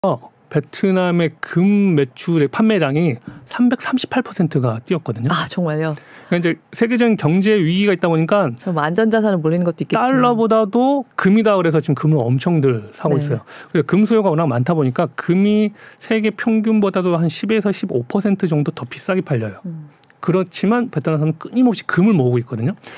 베트남의 금 매출의 판매량이 338%가 뛰었거든요. 아, 정말요? 그러니까 이제 세계적인 경제 위기가 있다 보니까 좀 안전자산을 몰리는 것도 있겠지만 달러보다도 금이다 그래서 지금 금을 엄청들 사고 네. 있어요. 그래서 금 수요가 워낙 많다 보니까 금이 세계 평균보다도 한 10에서 15% 정도 더 비싸게 팔려요. 그렇지만 베트남에서는 끊임없이 금을 모으고 있거든요.